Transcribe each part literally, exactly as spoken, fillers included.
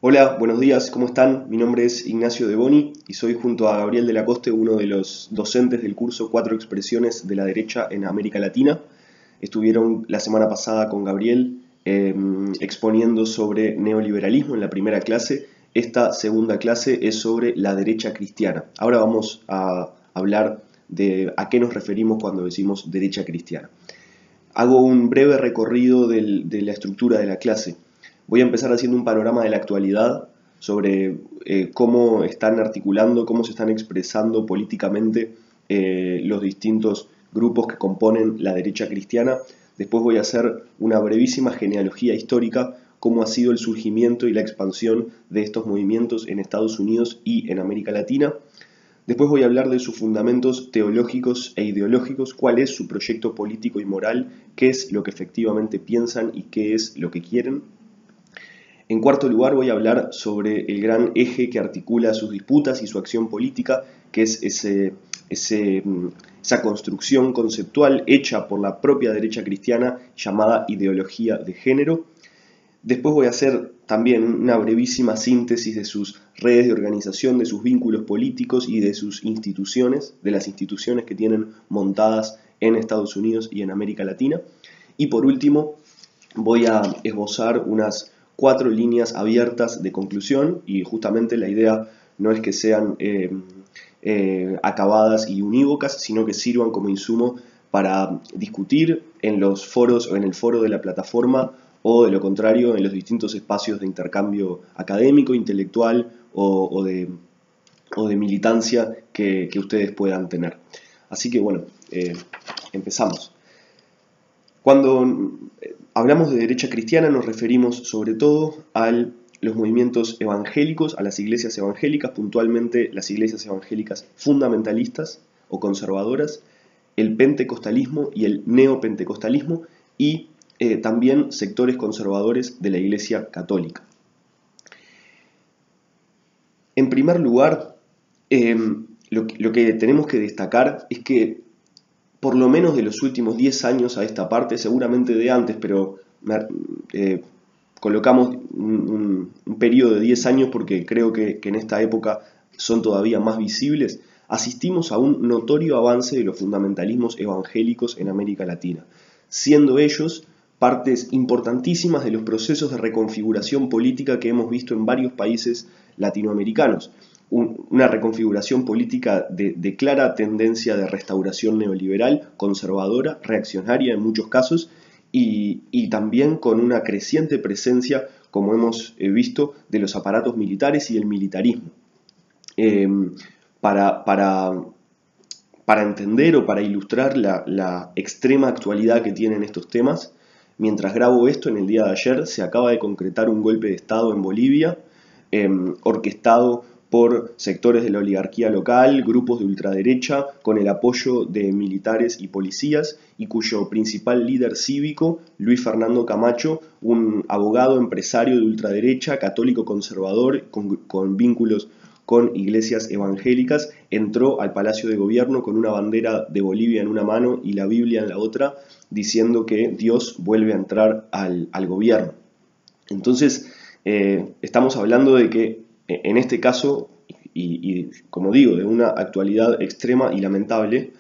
Hola, buenos días, ¿cómo están? Mi nombre es Ignacio De Boni y soy junto a Gabriel de la Coste uno de los docentes del curso Cuatro Expresiones de la Derecha en América Latina. Estuvieron la semana pasada con Gabriel eh, exponiendo sobre neoliberalismo en la primera clase. Esta segunda clase es sobre la derecha cristiana. Ahora vamos a hablar de a qué nos referimos cuando decimos derecha cristiana. Hago un breve recorrido del, de la estructura de la clase. Voy a empezar haciendo un panorama de la actualidad sobre eh, cómo están articulando, cómo se están expresando políticamente eh, los distintos grupos que componen la derecha cristiana. Después voy a hacer una brevísima genealogía histórica, cómo ha sido el surgimiento y la expansión de estos movimientos en Estados Unidos y en América Latina. Después voy a hablar de sus fundamentos teológicos e ideológicos, cuál es su proyecto político y moral, qué es lo que efectivamente piensan y qué es lo que quieren. En cuarto lugar voy a hablar sobre el gran eje que articula sus disputas y su acción política, que es ese, ese, esa construcción conceptual hecha por la propia derecha cristiana llamada ideología de género. Después voy a hacer también una brevísima síntesis de sus redes de organización, de sus vínculos políticos y de sus instituciones, de las instituciones que tienen montadas en Estados Unidos y en América Latina. Y por último, voy a esbozar unas cuatro líneas abiertas de conclusión, y justamente la idea no es que sean eh, eh, acabadas y unívocas, sino que sirvan como insumo para discutir en los foros o en el foro de la plataforma, o de lo contrario en los distintos espacios de intercambio académico, intelectual o, o, de, o de militancia que, que ustedes puedan tener. Así que bueno, eh, empezamos. Cuando hablamos de derecha cristiana nos referimos sobre todo a los movimientos evangélicos, a las iglesias evangélicas, puntualmente las iglesias evangélicas fundamentalistas o conservadoras, el pentecostalismo y el neopentecostalismo, y eh, también sectores conservadores de la Iglesia Católica. En primer lugar, eh, lo, lo que tenemos que destacar es que por lo menos de los últimos diez años a esta parte, seguramente de antes, pero eh, colocamos un, un, un periodo de diez años porque creo que, que en esta época son todavía más visibles, asistimos a un notorio avance de los fundamentalismos evangélicos en América Latina, siendo ellos partes importantísimas de los procesos de reconfiguración política que hemos visto en varios países latinoamericanos. Una reconfiguración política de, de clara tendencia de restauración neoliberal, conservadora, reaccionaria en muchos casos, y, y también con una creciente presencia, como hemos visto, de los aparatos militares y el militarismo. Eh, para, para, para entender o para ilustrar la, la extrema actualidad que tienen estos temas, mientras grabo esto, en el día de ayer se acaba de concretar un golpe de Estado en Bolivia, eh, orquestado por sectores de la oligarquía local, grupos de ultraderecha, con el apoyo de militares y policías, y cuyo principal líder cívico, Luis Fernando Camacho, un abogado empresario de ultraderecha, católico conservador, con, con vínculos con iglesias evangélicas, entró al Palacio de Gobierno con una bandera de Bolivia en una mano y la Biblia en la otra, diciendo que Dios vuelve a entrar al, al gobierno. Entonces, eh, estamos hablando de que en este caso, y, y como digo, de una actualidad extrema y lamentable,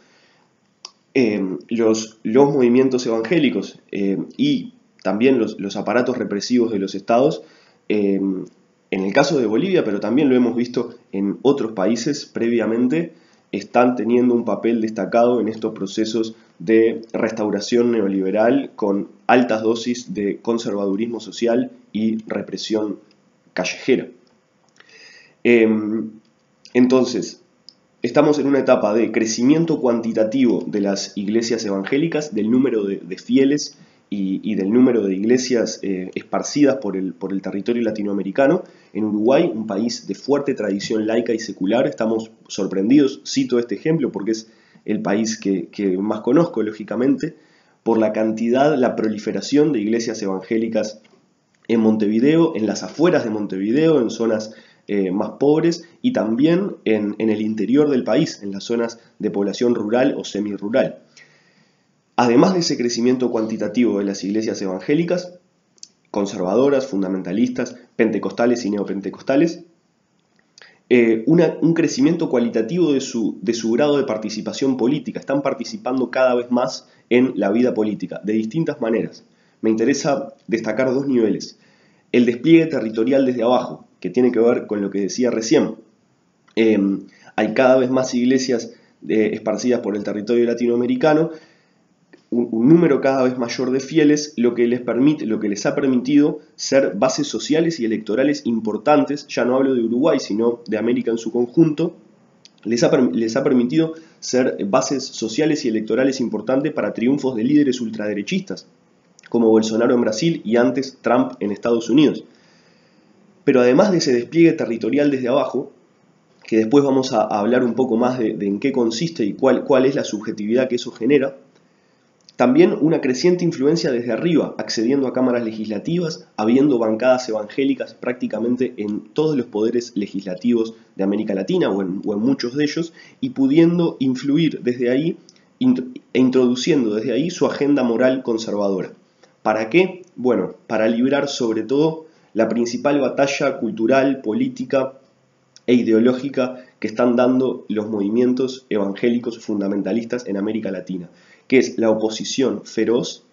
eh, los, los movimientos evangélicos eh, y también los, los aparatos represivos de los estados, eh, en el caso de Bolivia, pero también lo hemos visto en otros países previamente, están teniendo un papel destacado en estos procesos de restauración neoliberal con altas dosis de conservadurismo social y represión callejera. Eh, entonces, estamos en una etapa de crecimiento cuantitativo de las iglesias evangélicas, del número de, de fieles y, y del número de iglesias eh, esparcidas por el, por el territorio latinoamericano. En Uruguay, un país de fuerte tradición laica y secular, estamos sorprendidos, cito este ejemplo porque es el país que, que más conozco, lógicamente, por la cantidad, la proliferación de iglesias evangélicas en Montevideo, en las afueras de Montevideo, en zonas Eh, más pobres, y también en, en el interior del país, en las zonas de población rural o semirural. Además de ese crecimiento cuantitativo de las iglesias evangélicas, conservadoras, fundamentalistas, pentecostales y neopentecostales, eh, una, un crecimiento cualitativo de su, de su grado de participación política. Están participando cada vez más en la vida política, de distintas maneras. Me interesa destacar dos niveles. El despliegue territorial desde abajo, que tiene que ver con lo que decía recién. Eh, hay cada vez más iglesias eh, esparcidas por el territorio latinoamericano, un, un número cada vez mayor de fieles, lo que les permite, lo que les ha permitido ser bases sociales y electorales importantes. Ya no hablo de Uruguay, sino de América en su conjunto. Les ha, les ha permitido ser bases sociales y electorales importantes para triunfos de líderes ultraderechistas, como Bolsonaro en Brasil y antes Trump en Estados Unidos. Pero además de ese despliegue territorial desde abajo, que después vamos a, a hablar un poco más de, de en qué consiste y cuál, cuál es la subjetividad que eso genera, también una creciente influencia desde arriba, accediendo a cámaras legislativas, habiendo bancadas evangélicas prácticamente en todos los poderes legislativos de América Latina o en, o en muchos de ellos, y pudiendo influir desde ahí e introduciendo desde ahí su agenda moral conservadora. ¿Para qué? Bueno, para librar sobre todo la principal batalla cultural, política e ideológica que están dando los movimientos evangélicos fundamentalistas en América Latina, que es la oposición feroz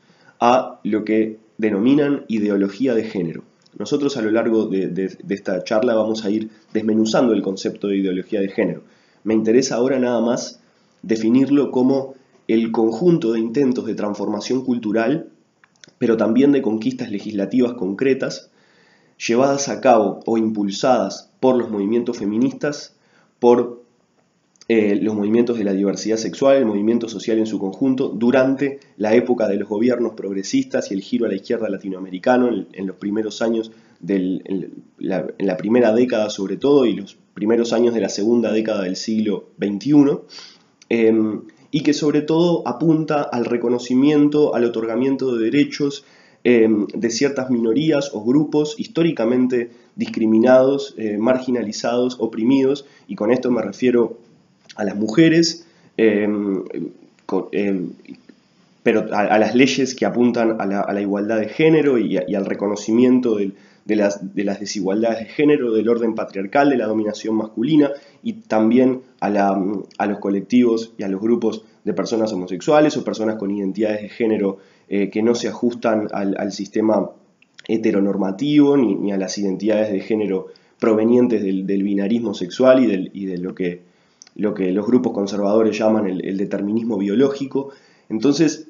a lo que denominan ideología de género. Nosotros a lo largo de, de, de esta charla vamos a ir desmenuzando el concepto de ideología de género. Me interesa ahora nada más definirlo como el conjunto de intentos de transformación cultural, pero también de conquistas legislativas concretas, llevadas a cabo o impulsadas por los movimientos feministas, por eh, los movimientos de la diversidad sexual, el movimiento social en su conjunto, durante la época de los gobiernos progresistas y el giro a la izquierda latinoamericano, en, en los primeros años, del, en, la, en la primera década sobre todo, y los primeros años de la segunda década del siglo veintiuno, eh, y que sobre todo apunta al reconocimiento, al otorgamiento de derechos eh, de ciertas minorías o grupos históricamente discriminados, eh, marginalizados, oprimidos, y con esto me refiero a las mujeres, eh, con, eh, pero a, a las leyes que apuntan a la, a la igualdad de género y, a, y al reconocimiento del, de, las, de las desigualdades de género, del orden patriarcal, de la dominación masculina, y también a, la, a los colectivos y a los grupos de personas homosexuales o personas con identidades de género eh, que no se ajustan al, al sistema heteronormativo ni, ni a las identidades de género provenientes del, del binarismo sexual y, del, y de lo que, lo que los grupos conservadores llaman el, el determinismo biológico. Entonces,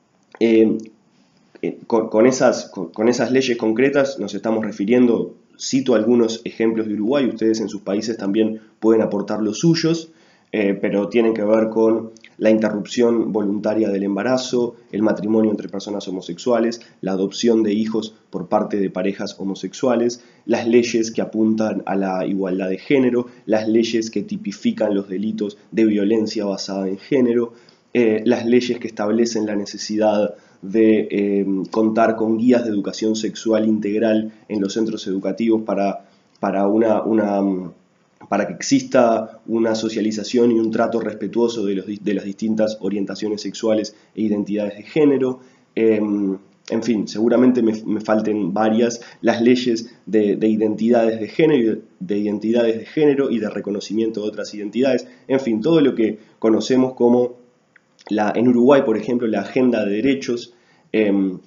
eh, eh, con, con, esas, con, con esas leyes concretas nos estamos refiriendo, cito algunos ejemplos de Uruguay, ustedes en sus países también pueden aportar los suyos, eh, pero tienen que ver con la interrupción voluntaria del embarazo, el matrimonio entre personas homosexuales, la adopción de hijos por parte de parejas homosexuales, las leyes que apuntan a la igualdad de género, las leyes que tipifican los delitos de violencia basada en género, eh, las leyes que establecen la necesidad de eh, contar con guías de educación sexual integral en los centros educativos para, para una... una para que exista una socialización y un trato respetuoso de, los, de las distintas orientaciones sexuales e identidades de género. Eh, en fin, seguramente me, me falten varias, las leyes de, de identidades de género, de identidades de género y de reconocimiento de otras identidades. En fin, todo lo que conocemos como, la, en Uruguay, por ejemplo, la agenda de derechos, eh,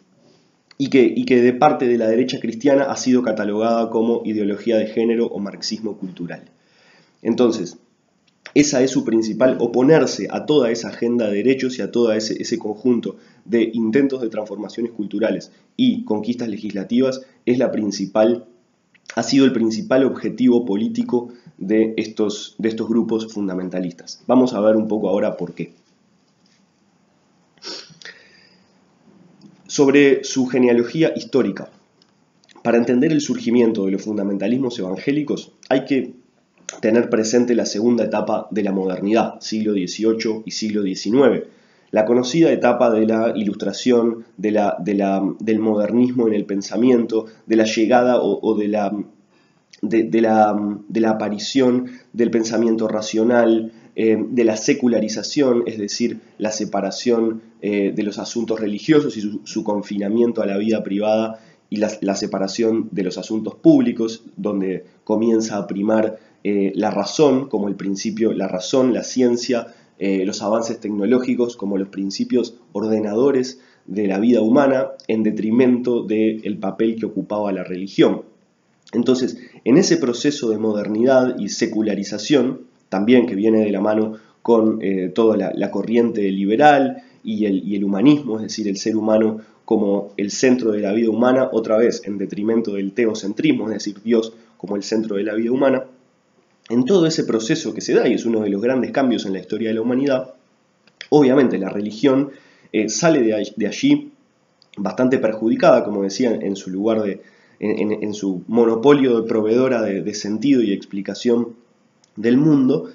y que, y que de parte de la derecha cristiana ha sido catalogada como ideología de género o marxismo cultural. Entonces, esa es su principal, oponerse a toda esa agenda de derechos y a todo ese, ese conjunto de intentos de transformaciones culturales y conquistas legislativas, es la principal, ha sido el principal objetivo político de estos, de estos grupos fundamentalistas. Vamos a ver un poco ahora por qué. Sobre su genealogía histórica. Para entender el surgimiento de los fundamentalismos evangélicos hay que tener presente la segunda etapa de la modernidad, siglo dieciocho y siglo diecinueve, la conocida etapa de la ilustración, de la, de la, del modernismo en el pensamiento, de la llegada o, o de, la, de, de, la, de la aparición del pensamiento racional, eh, de la secularización, es decir, la separación eh, de los asuntos religiosos y su, su confinamiento a la vida privada y la, la separación de los asuntos públicos, donde comienza a primar eh, la razón como el principio, la razón, la ciencia, eh, los avances tecnológicos como los principios ordenadores de la vida humana, en detrimento del papel que ocupaba la religión. Entonces, en ese proceso de modernidad y secularización, también que viene de la mano con eh, toda la, la corriente liberal y el, y el humanismo, es decir, el ser humano como el centro de la vida humana, otra vez en detrimento del teocentrismo, es decir, Dios como el centro de la vida humana. En todo ese proceso que se da, y es uno de los grandes cambios en la historia de la humanidad, obviamente la religión eh, sale de allí, de allí bastante perjudicada, como decía, en su lugar de, en, en, en su monopolio de proveedora de, de sentido y explicación del mundo,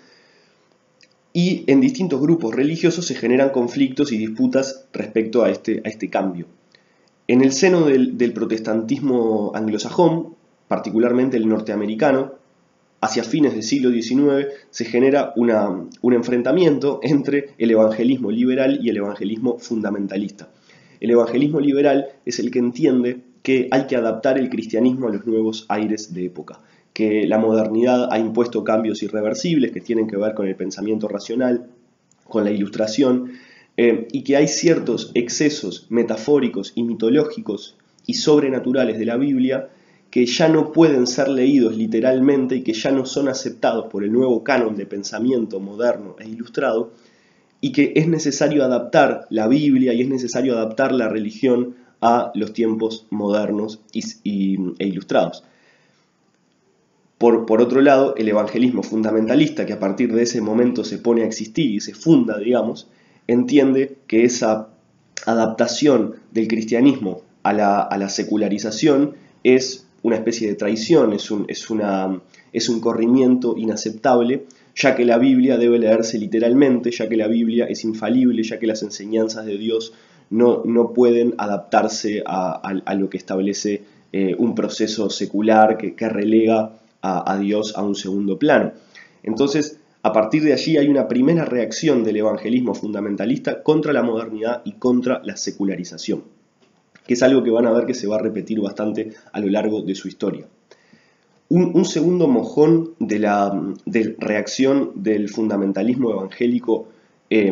y en distintos grupos religiosos se generan conflictos y disputas respecto a este, a este cambio. En el seno del, del protestantismo anglosajón, particularmente el norteamericano, hacia fines del siglo diecinueve se genera una, un enfrentamiento entre el evangelismo liberal y el evangelismo fundamentalista. El evangelismo liberal es el que entiende que hay que adaptar el cristianismo a los nuevos aires de época, que la modernidad ha impuesto cambios irreversibles que tienen que ver con el pensamiento racional, con la ilustración, eh, y que hay ciertos excesos metafóricos y mitológicos y sobrenaturales de la Biblia que ya no pueden ser leídos literalmente y que ya no son aceptados por el nuevo canon de pensamiento moderno e ilustrado, y que es necesario adaptar la Biblia y es necesario adaptar la religión a los tiempos modernos y, y, e ilustrados. Por, por otro lado, el evangelismo fundamentalista, que a partir de ese momento se pone a existir y se funda, digamos, entiende que esa adaptación del cristianismo a la, a la secularización es una especie de traición, es un, es, una, es un corrimiento inaceptable, ya que la Biblia debe leerse literalmente, ya que la Biblia es infalible, ya que las enseñanzas de Dios no, no pueden adaptarse a, a, a lo que establece eh, un proceso secular que, que relega a, a Dios a un segundo plano. Entonces, a partir de allí hay una primera reacción del evangelismo fundamentalista contra la modernidad y contra la secularización, que es algo que van a ver que se va a repetir bastante a lo largo de su historia. Un, un segundo mojón de la de reacción del fundamentalismo evangélico eh,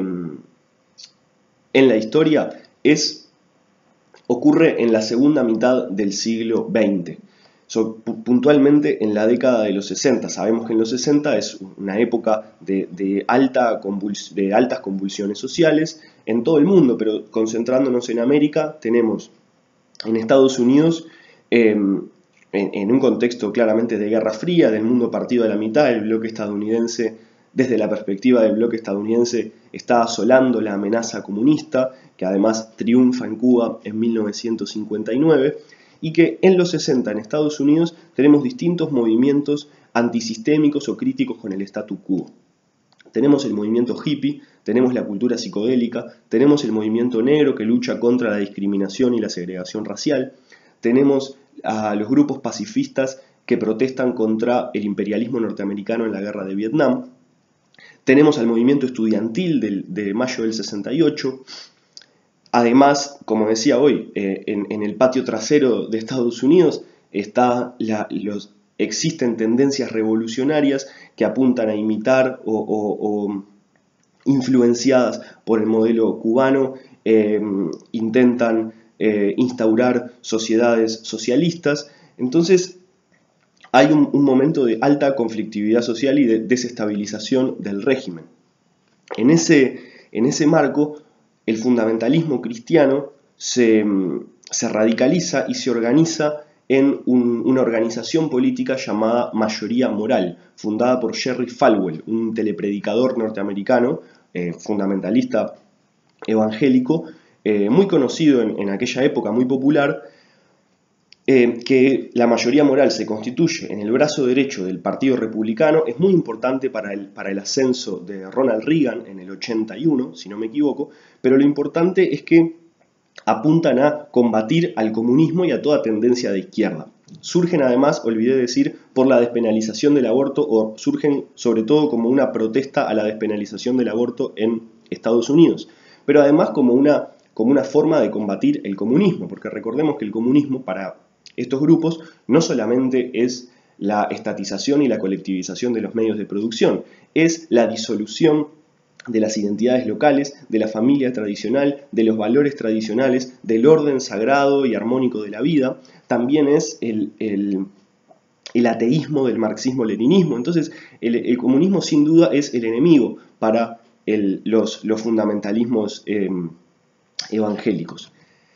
en la historia es, ocurre en la segunda mitad del siglo veinte. So, puntualmente en la década de los sesenta. Sabemos que en los sesenta es una época de, de, alta convuls de altas convulsiones sociales en todo el mundo, pero concentrándonos en América, tenemos en Estados Unidos, eh, en, en un contexto claramente de Guerra Fría, del mundo partido a la mitad, el bloque estadounidense, desde la perspectiva del bloque estadounidense, está asolando la amenaza comunista, que además triunfa en Cuba en mil novecientos cincuenta y nueve, y que en los sesenta en Estados Unidos tenemos distintos movimientos antisistémicos o críticos con el statu quo. Tenemos el movimiento hippie, tenemos la cultura psicodélica, tenemos el movimiento negro que lucha contra la discriminación y la segregación racial, tenemos a los grupos pacifistas que protestan contra el imperialismo norteamericano en la guerra de Vietnam, tenemos al movimiento estudiantil de, de mayo del sesenta y ocho. Además, como decía hoy, eh, en, en el patio trasero de Estados Unidos está la, los, existen tendencias revolucionarias que apuntan a imitar o, o, o influenciadas por el modelo cubano, eh, intentan eh, instaurar sociedades socialistas. Entonces hay un, un momento de alta conflictividad social y de desestabilización del régimen. En ese, en ese marco, el fundamentalismo cristiano se, se radicaliza y se organiza en un, una organización política llamada Mayoría Moral, fundada por Jerry Falwell, un telepredicador norteamericano, eh, fundamentalista evangélico, eh, muy conocido en, en aquella época, muy popular, eh, que la mayoría moral se constituye en el brazo derecho del Partido Republicano. Es muy importante para el, para el ascenso de Ronald Reagan en el ochenta y uno, si no me equivoco, pero lo importante es que apuntan a combatir al comunismo y a toda tendencia de izquierda. Surgen además, olvidé decir, por la despenalización del aborto, o surgen sobre todo como una protesta a la despenalización del aborto en Estados Unidos, pero además como una, como una forma de combatir el comunismo, porque recordemos que el comunismo, para estos grupos no solamente es la estatización y la colectivización de los medios de producción, es la disolución de las identidades locales, de la familia tradicional, de los valores tradicionales, del orden sagrado y armónico de la vida. También es el, el, el ateísmo del marxismo-leninismo. Entonces, el, el comunismo sin duda es el enemigo para el, los, los fundamentalismos eh, evangélicos.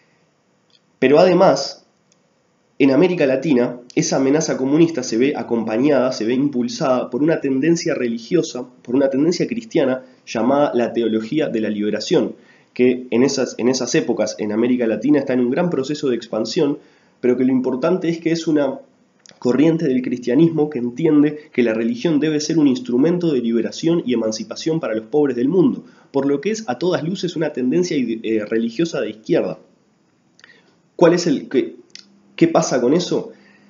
Pero además, en América Latina, esa amenaza comunista se ve acompañada, se ve impulsada por una tendencia religiosa, por una tendencia cristiana llamada la teología de la liberación, que en esas, en esas épocas en América Latina está en un gran proceso de expansión, pero que lo importante es que es una corriente del cristianismo que entiende que la religión debe ser un instrumento de liberación y emancipación para los pobres del mundo, por lo que es a todas luces una tendencia eh, religiosa de izquierda. ¿Cuál es el qué, qué pasa con eso?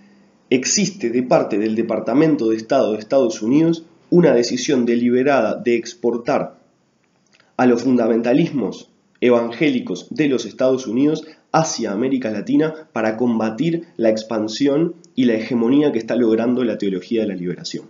Existe de parte del Departamento de Estado de Estados Unidos una decisión deliberada de exportar a los fundamentalismos evangélicos de los Estados Unidos hacia América Latina para combatir la expansión y la hegemonía que está logrando la teología de la liberación.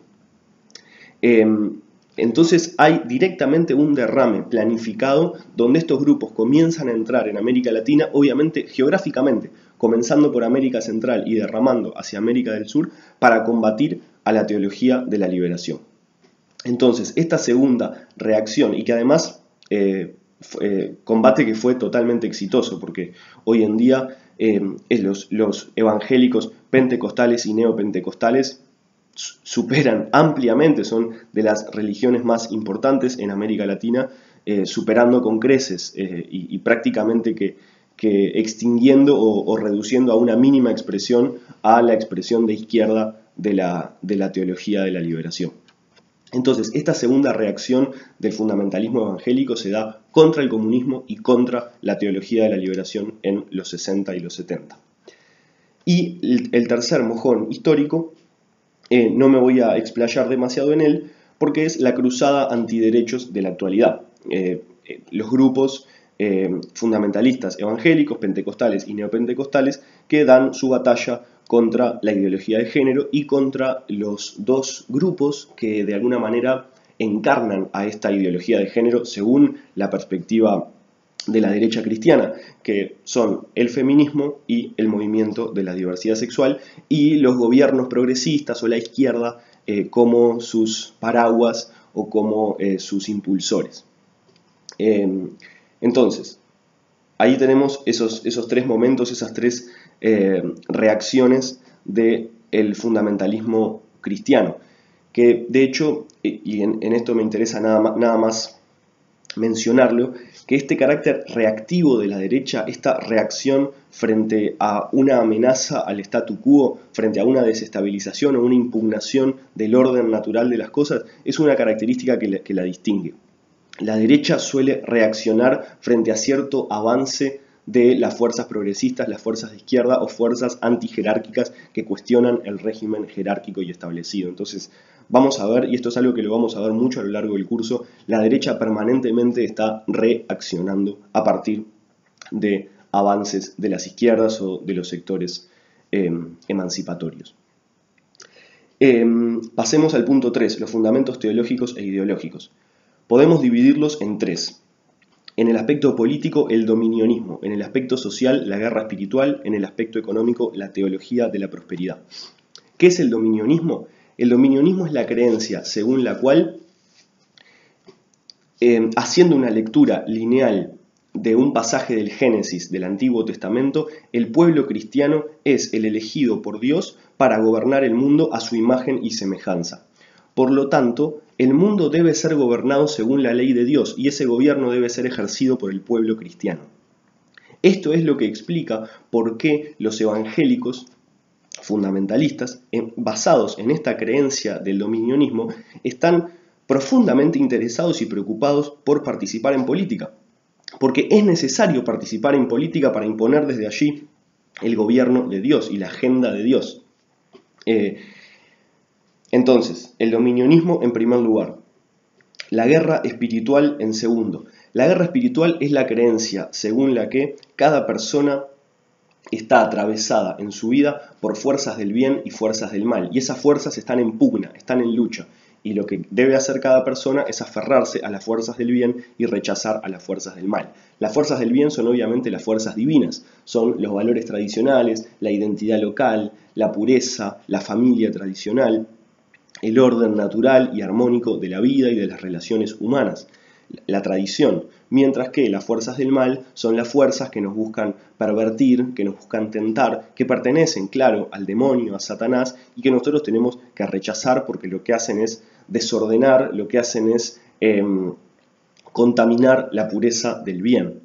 Eh, entonces hay directamente un derrame planificado donde estos grupos comienzan a entrar en América Latina, obviamente geográficamente, comenzando por América Central y derramando hacia América del Sur para combatir a la teología de la liberación. Entonces, esta segunda reacción, y que además eh, eh, combate que fue totalmente exitoso, porque hoy en día eh, los, los evangélicos pentecostales y neopentecostales superan ampliamente, son de las religiones más importantes en América Latina, eh, superando con creces eh, y, y prácticamente que, que extinguiendo o, o reduciendo a una mínima expresión a la expresión de izquierda de la, de la teología de la liberación. Entonces, esta segunda reacción del fundamentalismo evangélico se da contra el comunismo y contra la teología de la liberación en los sesenta y los setenta. Y el, el tercer mojón histórico, eh, no me voy a explayar demasiado en él, porque es la cruzada antiderechos de la actualidad. Eh, eh, los grupos eh, fundamentalistas evangélicos, pentecostales y neopentecostales que dan su batalla contra la ideología de género y contra los dos grupos que de alguna manera encarnan a esta ideología de género según la perspectiva de la derecha cristiana, que son el feminismo y el movimiento de la diversidad sexual, y los gobiernos progresistas o la izquierda eh, como sus paraguas o como eh, sus impulsores. Eh, entonces, ahí tenemos esos, esos tres momentos, esas tres eh, reacciones del fundamentalismo cristiano, que de hecho, y en, en esto me interesa nada más, nada más mencionarlo, que este carácter reactivo de la derecha, esta reacción frente a una amenaza al statu quo, frente a una desestabilización o una impugnación del orden natural de las cosas, es una característica que la, que la distingue. La derecha suele reaccionar frente a cierto avance de las fuerzas progresistas, las fuerzas de izquierda o fuerzas antijerárquicas que cuestionan el régimen jerárquico y establecido. Entonces, vamos a ver, y esto es algo que lo vamos a ver mucho a lo largo del curso, la derecha permanentemente está reaccionando a partir de avances de las izquierdas o de los sectores eh, emancipatorios. Eh, pasemos al punto tres, los fundamentos teológicos e ideológicos. Podemos dividirlos en tres. En el aspecto político, el dominionismo. En el aspecto social, la guerra espiritual. En el aspecto económico, la teología de la prosperidad. ¿Qué es el dominionismo? El dominionismo es la creencia según la cual, eh, haciendo una lectura lineal de un pasaje del Génesis del Antiguo Testamento, el pueblo cristiano es el elegido por Dios para gobernar el mundo a su imagen y semejanza. Por lo tanto, el mundo debe ser gobernado según la ley de Dios y ese gobierno debe ser ejercido por el pueblo cristiano. Esto es lo que explica por qué los evangélicos fundamentalistas, basados en esta creencia del dominionismo, están profundamente interesados y preocupados por participar en política. Porque es necesario participar en política para imponer desde allí el gobierno de Dios y la agenda de Dios. Eh, Entonces, el dominionismo en primer lugar, la guerra espiritual en segundo. La guerra espiritual es la creencia según la que cada persona está atravesada en su vida por fuerzas del bien y fuerzas del mal. Y esas fuerzas están en pugna, están en lucha. Y lo que debe hacer cada persona es aferrarse a las fuerzas del bien y rechazar a las fuerzas del mal. Las fuerzas del bien son obviamente las fuerzas divinas, son los valores tradicionales, la identidad local, la pureza, la familia tradicional, el orden natural y armónico de la vida y de las relaciones humanas, la tradición, mientras que las fuerzas del mal son las fuerzas que nos buscan pervertir, que nos buscan tentar, que pertenecen, claro, al demonio, a Satanás, y que nosotros tenemos que rechazar porque lo que hacen es desordenar, lo que hacen es eh, contaminar la pureza del bien.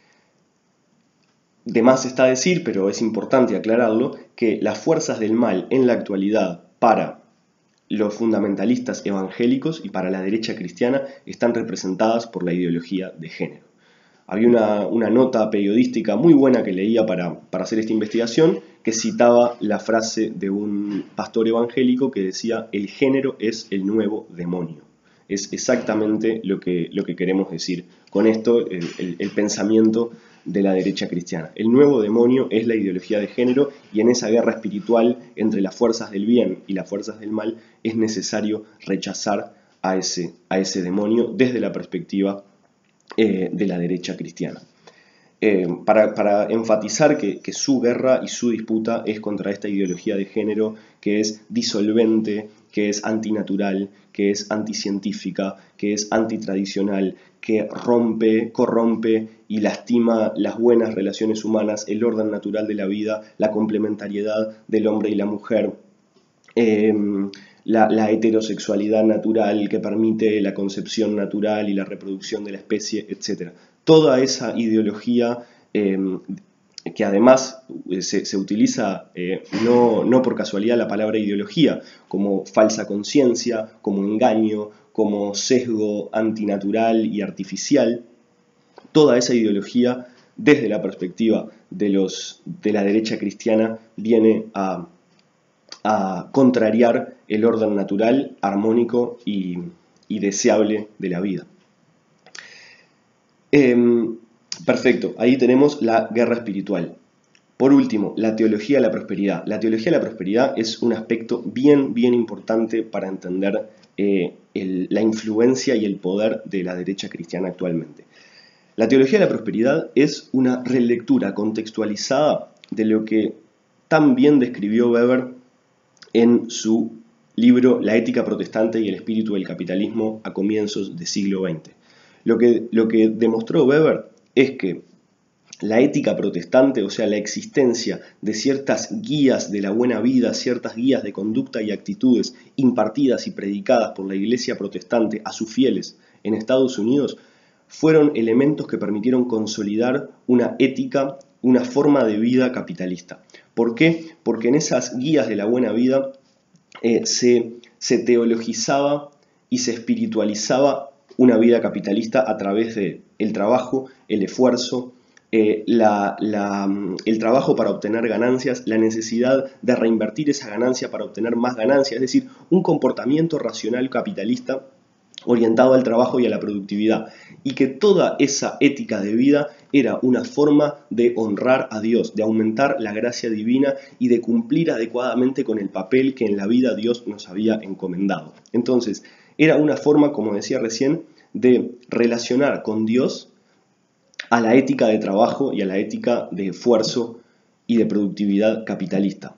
De más está decir, pero es importante aclararlo, que las fuerzas del mal en la actualidad para los fundamentalistas evangélicos y para la derecha cristiana están representadas por la ideología de género. Había una, una nota periodística muy buena que leía para, para hacer esta investigación que citaba la frase de un pastor evangélico que decía: el género es el nuevo demonio. Es exactamente lo que, lo que queremos decir con esto, el, el, el pensamiento de la derecha cristiana. El nuevo demonio es la ideología de género, y en esa guerra espiritual entre las fuerzas del bien y las fuerzas del mal es necesario rechazar a ese, a ese demonio desde la perspectiva eh, de la derecha cristiana. Eh, para, para enfatizar que, que su guerra y su disputa es contra esta ideología de género que es disolvente, que es antinatural, que es anticientífica, que es antitradicional, que rompe, corrompe y lastima las buenas relaciones humanas, el orden natural de la vida, la complementariedad del hombre y la mujer, eh, la, la heterosexualidad natural que permite la concepción natural y la reproducción de la especie, etcétera. Toda esa ideología eh, que además se, se utiliza eh, no, no por casualidad la palabra ideología, como falsa conciencia, como engaño, como sesgo antinatural y artificial. Toda esa ideología, desde la perspectiva de, los, de la derecha cristiana, viene a, a contrariar el orden natural, armónico y, y deseable de la vida. Eh, perfecto, ahí tenemos la guerra espiritual. Por último, la teología de la prosperidad. La teología de la prosperidad es un aspecto bien, bien importante para entender eh, el, la influencia y el poder de la derecha cristiana actualmente. La teología de la prosperidad es una relectura contextualizada de lo que tan bien describió Weber en su libro La ética protestante y el espíritu del capitalismo a comienzos del siglo veinte. Lo que, lo que demostró Weber es que la ética protestante, o sea, la existencia de ciertas guías de la buena vida, ciertas guías de conducta y actitudes impartidas y predicadas por la Iglesia protestante a sus fieles en Estados Unidos, fueron elementos que permitieron consolidar una ética, una forma de vida capitalista. ¿Por qué? Porque en esas guías de la buena vida eh, se, se teologizaba y se espiritualizaba una vida capitalista a través de el trabajo, el esfuerzo, eh, la, la, el trabajo para obtener ganancias, la necesidad de reinvertir esa ganancia para obtener más ganancias, es decir, un comportamiento racional capitalista orientado al trabajo y a la productividad, y que toda esa ética de vida era una forma de honrar a Dios, de aumentar la gracia divina y de cumplir adecuadamente con el papel que en la vida Dios nos había encomendado. Entonces, era una forma, como decía recién, de relacionar con Dios a la ética de trabajo y a la ética de esfuerzo y de productividad capitalista.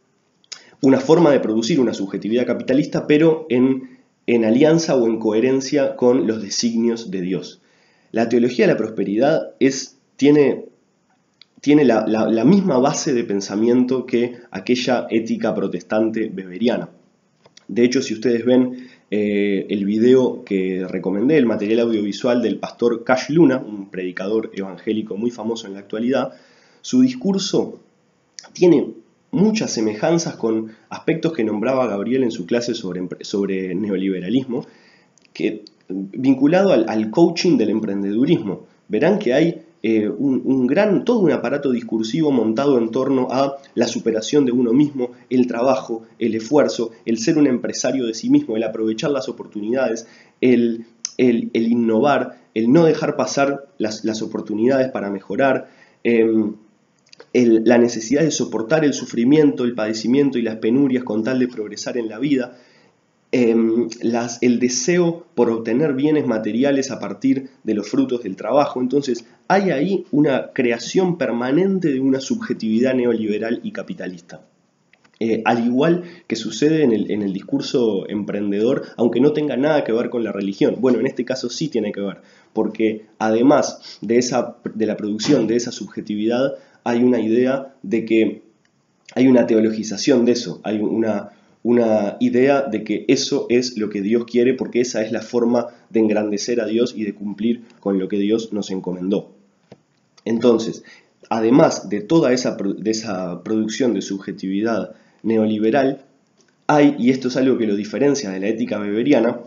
Una forma de producir una subjetividad capitalista, pero en, en alianza o en coherencia con los designios de Dios. La teología de la prosperidad es, tiene, tiene la, la, la misma base de pensamiento que aquella ética protestante weberiana. De hecho, si ustedes ven eh, el video que recomendé, el material audiovisual del pastor Cash Luna, un predicador evangélico muy famoso en la actualidad, su discurso tiene muchas semejanzas con aspectos que nombraba Gabriel en su clase sobre, sobre neoliberalismo, que, vinculado al, al coaching del emprendedurismo. Verán que hay eh, un, un gran, todo un aparato discursivo montado en torno a la superación de uno mismo, el trabajo, el esfuerzo, el ser un empresario de sí mismo, el aprovechar las oportunidades, el, el, el innovar, el no dejar pasar las, las oportunidades para mejorar, eh, el, la necesidad de soportar el sufrimiento, el padecimiento y las penurias con tal de progresar en la vida, eh, las, el deseo por obtener bienes materiales a partir de los frutos del trabajo. Entonces hay ahí una creación permanente de una subjetividad neoliberal y capitalista. Eh, al igual que sucede en el, en el discurso emprendedor, aunque no tenga nada que ver con la religión. Bueno, en este caso sí tiene que ver, porque además de, esa, de la producción de esa subjetividad, hay una idea de que hay una teologización de eso, hay una, una idea de que eso es lo que Dios quiere, porque esa es la forma de engrandecer a Dios y de cumplir con lo que Dios nos encomendó. Entonces, además de toda esa, de esa producción de subjetividad neoliberal, hay, y esto es algo que lo diferencia de la ética weberiana,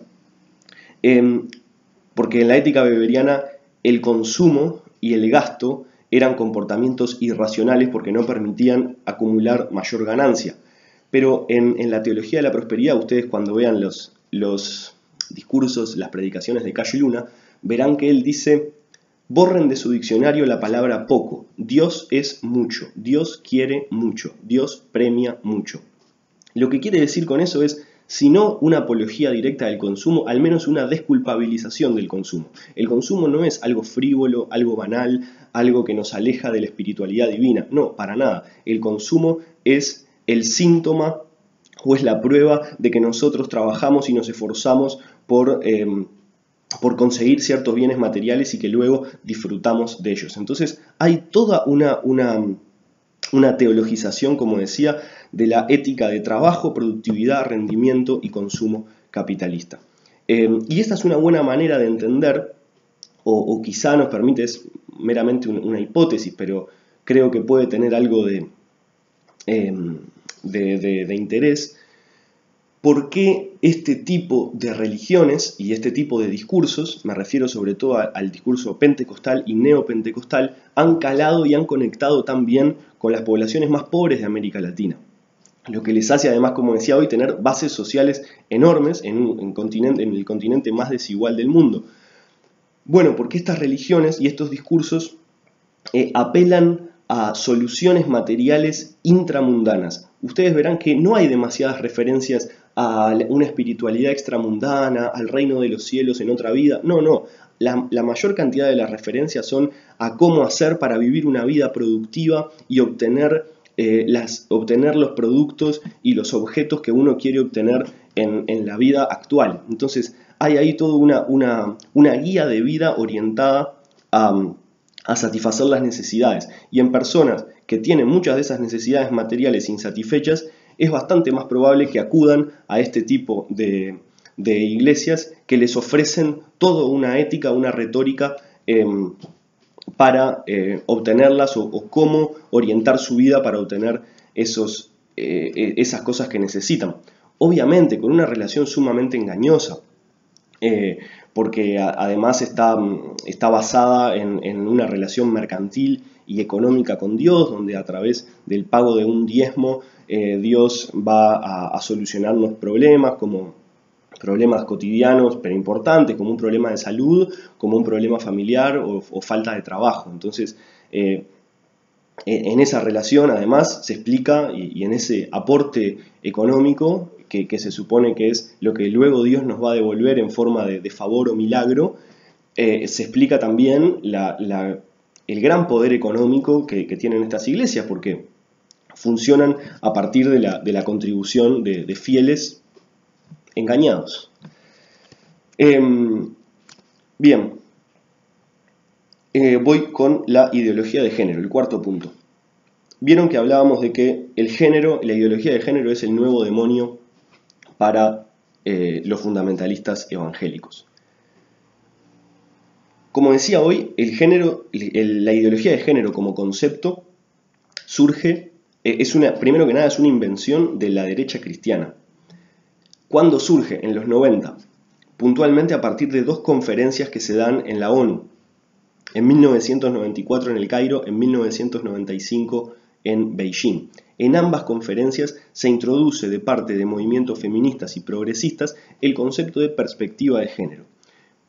eh, porque en la ética weberiana el consumo y el gasto eran comportamientos irracionales porque no permitían acumular mayor ganancia. Pero en, en la teología de la prosperidad, ustedes cuando vean los, los discursos, las predicaciones de Cayo Luna, verán que él dice: borren de su diccionario la palabra poco. Dios es mucho, Dios quiere mucho, Dios premia mucho. Lo que quiere decir con eso es, si no una apología directa del consumo, al menos una desculpabilización del consumo. El consumo no es algo frívolo, algo banal, algo que nos aleja de la espiritualidad divina. No, para nada. El consumo es el síntoma o es la prueba de que nosotros trabajamos y nos esforzamos por... Eh, por conseguir ciertos bienes materiales y que luego disfrutamos de ellos. Entonces hay toda una, una, una teologización, como decía, de la ética de trabajo, productividad, rendimiento y consumo capitalista. Eh, y esta es una buena manera de entender, o, o quizá nos permite, es meramente un, una hipótesis, pero creo que puede tener algo de, eh, de, de, de interés, ¿por qué este tipo de religiones y este tipo de discursos, me refiero sobre todo al discurso pentecostal y neopentecostal, han calado y han conectado tan bien con las poblaciones más pobres de América Latina? Lo que les hace además, como decía hoy, tener bases sociales enormes en, un, en, continente, en el continente más desigual del mundo. Bueno, porque estas religiones y estos discursos eh, apelan a soluciones materiales intramundanas. Ustedes verán que no hay demasiadas referencias a una espiritualidad extramundana, al reino de los cielos en otra vida. No, no. La, la mayor cantidad de las referencias son a cómo hacer para vivir una vida productiva y obtener, eh, las, obtener los productos y los objetos que uno quiere obtener en, en la vida actual. Entonces hay ahí toda una, una, una guía de vida orientada a... a satisfacer las necesidades, y en personas que tienen muchas de esas necesidades materiales insatisfechas es bastante más probable que acudan a este tipo de, de iglesias que les ofrecen toda una ética, una retórica eh, para eh, obtenerlas o, o cómo orientar su vida para obtener esos, eh, esas cosas que necesitan. Obviamente con una relación sumamente engañosa. Eh, porque a, además está, está basada en, en una relación mercantil y económica con Dios, donde a través del pago de un diezmo eh, Dios va a, a solucionarnos problemas, como problemas cotidianos pero importantes, como un problema de salud, como un problema familiar o, o falta de trabajo. Entonces, eh, en esa relación además se explica, y, y en ese aporte económico, Que, que se supone que es lo que luego Dios nos va a devolver en forma de, de favor o milagro, eh, se explica también la, la, el gran poder económico que, que tienen estas iglesias, porque funcionan a partir de la, de la contribución de, de fieles engañados. Eh, bien, eh, voy con la ideología de género, el cuarto punto. Vieron que hablábamos de que el género, la ideología de género es el nuevo demonio para eh, los fundamentalistas evangélicos. Como decía hoy, el género, el, la ideología de género como concepto surge, eh, es una, primero que nada es una invención de la derecha cristiana. ¿Cuándo surge? En los noventa, puntualmente a partir de dos conferencias que se dan en la ONU, en mil novecientos noventa y cuatro en el Cairo, en mil novecientos noventa y cinco en Beijing. En ambas conferencias se introduce de parte de movimientos feministas y progresistas el concepto de perspectiva de género.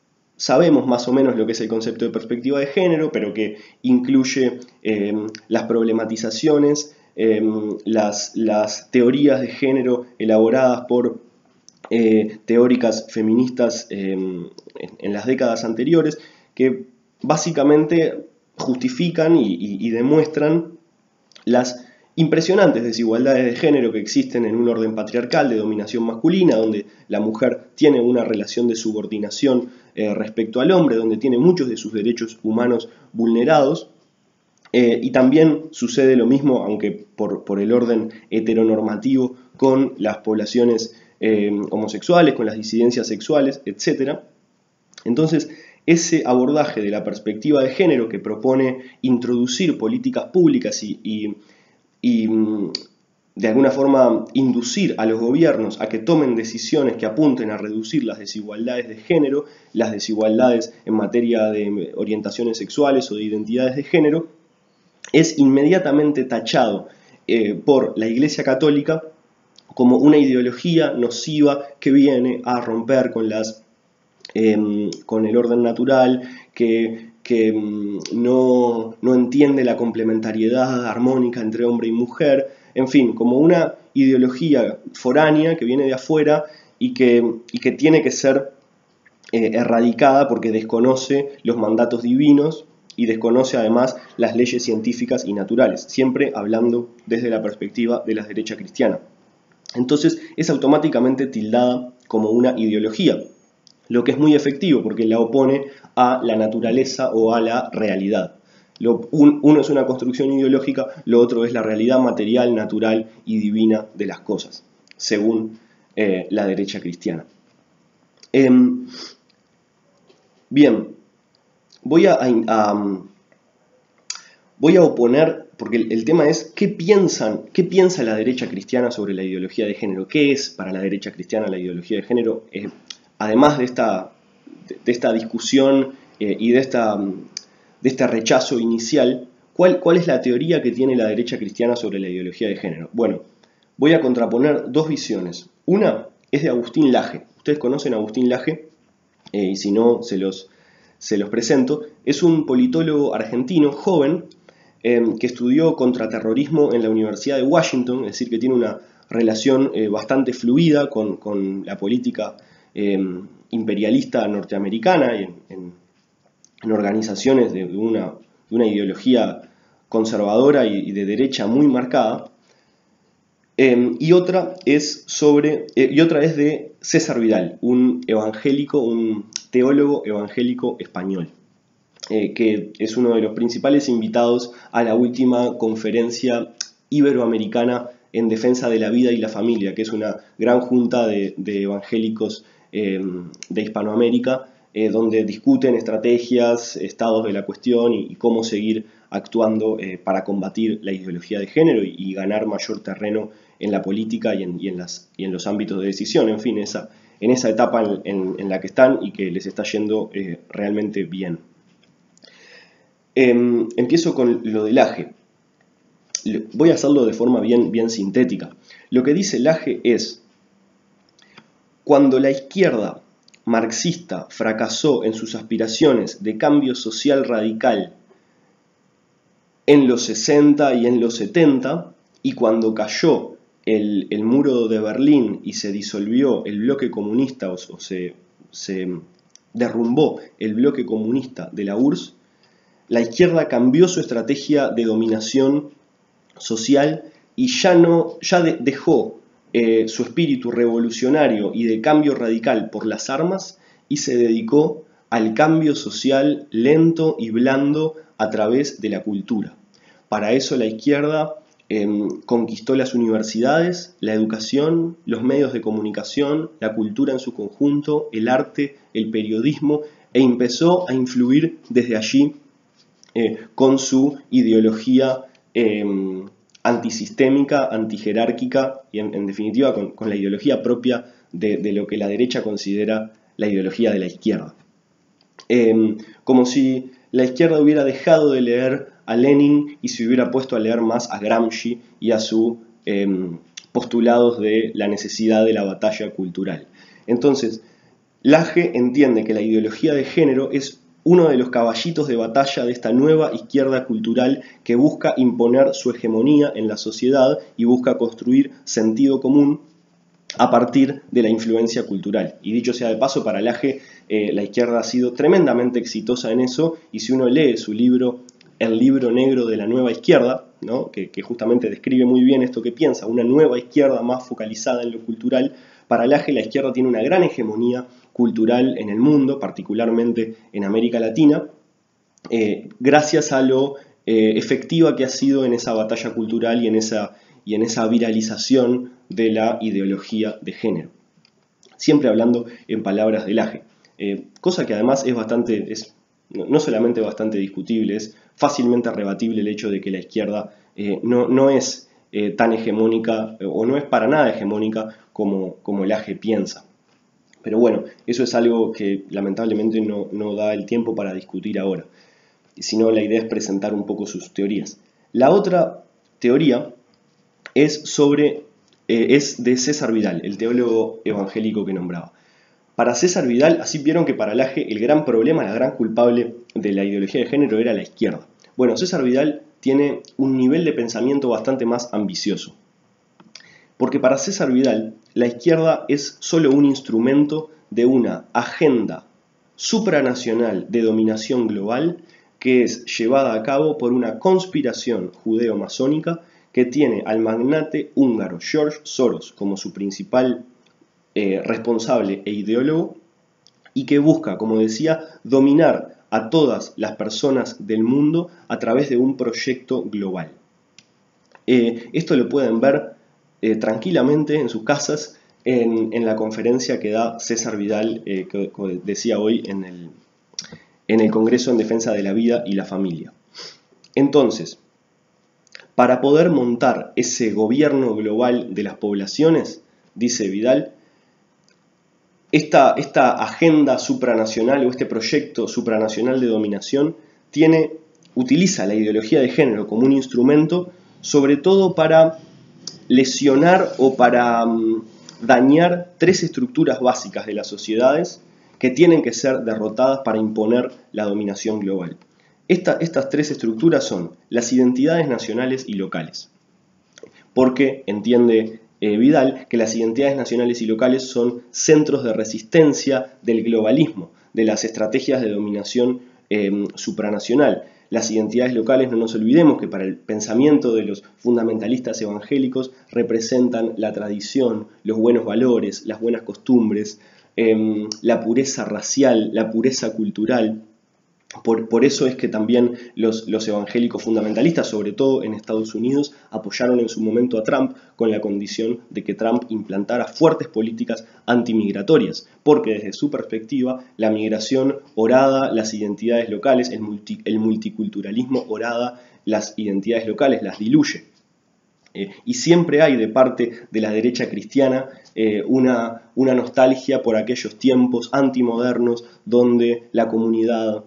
sabemos más o menos lo que es el concepto de perspectiva de género, pero que incluye eh, las problematizaciones, eh, las, las teorías de género elaboradas por eh, teóricas feministas eh, en, en las décadas anteriores, que básicamente justifican y, y, y demuestran las impresionantes desigualdades de género que existen en un orden patriarcal de dominación masculina, donde la mujer tiene una relación de subordinación eh, respecto al hombre, donde tiene muchos de sus derechos humanos vulnerados. Eh, y también sucede lo mismo, aunque por, por el orden heteronormativo, con las poblaciones eh, homosexuales, con las disidencias sexuales, etcétera. Entonces, ese abordaje de la perspectiva de género que propone introducir políticas públicas y, y, y de alguna forma inducir a los gobiernos a que tomen decisiones que apunten a reducir las desigualdades de género, las desigualdades en materia de orientaciones sexuales o de identidades de género, es inmediatamente tachado eh, por la Iglesia Católica como una ideología nociva que viene a romper con, las, eh, con el orden natural, que, que no, no entiende la complementariedad armónica entre hombre y mujer, en fin, como una ideología foránea que viene de afuera y que, y que tiene que ser eh, erradicada porque desconoce los mandatos divinos y desconoce además las leyes científicas y naturales, siempre hablando desde la perspectiva de la derecha cristiana. Entonces es automáticamente tildada como una ideología, lo que es muy efectivo porque la opone a la naturaleza o a la realidad. Lo, un, uno es una construcción ideológica, lo otro es la realidad material, natural y divina de las cosas, según eh, la derecha cristiana. Eh, bien, voy a, a, voy a oponer, porque el, el tema es ¿qué piensan, qué piensa la derecha cristiana sobre la ideología de género? ¿Qué es para la derecha cristiana la ideología de género? Eh, además de esta, de, de esta discusión eh, y de esta... de este rechazo inicial, ¿cuál, ¿cuál es la teoría que tiene la derecha cristiana sobre la ideología de género? Bueno, voy a contraponer dos visiones. Una es de Agustín Laje. Ustedes conocen a Agustín Laje, eh, y si no, se los, se los presento. Es un politólogo argentino joven eh, que estudió contraterrorismo en la Universidad de Washington, es decir, que tiene una relación eh, bastante fluida con, con la política eh, imperialista norteamericana y en, en en organizaciones de una, de una ideología conservadora y de derecha muy marcada, eh, y, otra es sobre, eh, y otra es de César Vidal, un evangélico, un teólogo evangélico español, eh, que es uno de los principales invitados a la última conferencia iberoamericana en defensa de la vida y la familia, que es una gran junta de, de evangélicos eh, de Hispanoamérica, Eh, donde discuten estrategias, estados de la cuestión y, y cómo seguir actuando eh, para combatir la ideología de género y, y ganar mayor terreno en la política y en, y en, las, y en los ámbitos de decisión, en fin, esa, en esa etapa en, en, en la que están y que les está yendo eh, realmente bien. Eh, empiezo con lo de Laje. Voy a hacerlo de forma bien, bien sintética. Lo que dice Laje es, cuando la izquierda marxista fracasó en sus aspiraciones de cambio social radical en los sesenta y en los setenta, y cuando cayó el, el muro de Berlín y se disolvió el bloque comunista o, o se, se derrumbó el bloque comunista de la U R S S, la izquierda cambió su estrategia de dominación social y ya, no, ya de, dejó Eh, su espíritu revolucionario y de cambio radical por las armas y se dedicó al cambio social lento y blando a través de la cultura. Para eso la izquierda eh, conquistó las universidades, la educación, los medios de comunicación, la cultura en su conjunto, el arte, el periodismo, e empezó a influir desde allí eh, con su ideología eh, antisistémica, antijerárquica y en, en definitiva con, con la ideología propia de, de lo que la derecha considera la ideología de la izquierda. Eh, como si la izquierda hubiera dejado de leer a Lenin y se hubiera puesto a leer más a Gramsci y a sus eh, postulados de la necesidad de la batalla cultural. Entonces, Laje entiende que la ideología de género es uno de los caballitos de batalla de esta nueva izquierda cultural que busca imponer su hegemonía en la sociedad y busca construir sentido común a partir de la influencia cultural. Y dicho sea de paso, para Laje eh, la izquierda ha sido tremendamente exitosa en eso, y si uno lee su libro El libro negro de la nueva izquierda, ¿no? que, que justamente describe muy bien esto que piensa, una nueva izquierda más focalizada en lo cultural, para Laje la izquierda tiene una gran hegemonía cultural en el mundo, particularmente en América Latina, eh, gracias a lo eh, efectiva que ha sido en esa batalla cultural y en esa, y en esa viralización de la ideología de género. Siempre hablando en palabras de Laje, eh, cosa que además es bastante, es no solamente bastante discutible, es fácilmente rebatible el hecho de que la izquierda eh, no, no es eh, tan hegemónica o no es para nada hegemónica como, como Laje piensa. Pero bueno, eso es algo que lamentablemente no, no da el tiempo para discutir ahora, sino la idea es presentar un poco sus teorías. La otra teoría es sobre, eh, es de César Vidal, el teólogo evangélico que nombraba. Para César Vidal, así vieron que para Laje el gran problema, la gran culpable de la ideología de género era la izquierda. Bueno, César Vidal tiene un nivel de pensamiento bastante más ambicioso. Porque para César Vidal, la izquierda es solo un instrumento de una agenda supranacional de dominación global que es llevada a cabo por una conspiración judeo-masónica que tiene al magnate húngaro George Soros como su principal eh, responsable e ideólogo, y que busca, como decía, dominar a todas las personas del mundo a través de un proyecto global. Eh, esto lo pueden ver eh, tranquilamente en sus casas en, en la conferencia que da César Vidal, eh, que, que decía hoy en el, en el Congreso en Defensa de la Vida y la Familia. Entonces, para poder montar ese gobierno global de las poblaciones, dice Vidal, esta, esta agenda supranacional o este proyecto supranacional de dominación tiene, utiliza la ideología de género como un instrumento, sobre todo para lesionar o para um, dañar tres estructuras básicas de las sociedades que tienen que ser derrotadas para imponer la dominación global. Esta, estas tres estructuras son las identidades nacionales y locales, porque entiende eh, Vidal que las identidades nacionales y locales son centros de resistencia del globalismo, de las estrategias de dominación eh, supranacional. Las identidades locales, no nos olvidemos que para el pensamiento de los fundamentalistas evangélicos representan la tradición, los buenos valores, las buenas costumbres, eh, la pureza racial, la pureza cultural. Por, por eso es que también los, los evangélicos fundamentalistas, sobre todo en Estados Unidos, apoyaron en su momento a Trump con la condición de que Trump implantara fuertes políticas antimigratorias, porque desde su perspectiva la migración orada las identidades locales, el, multi, el multiculturalismo orada las identidades locales, las diluye. Eh, y siempre hay de parte de la derecha cristiana eh, una, una nostalgia por aquellos tiempos antimodernos donde la comunidad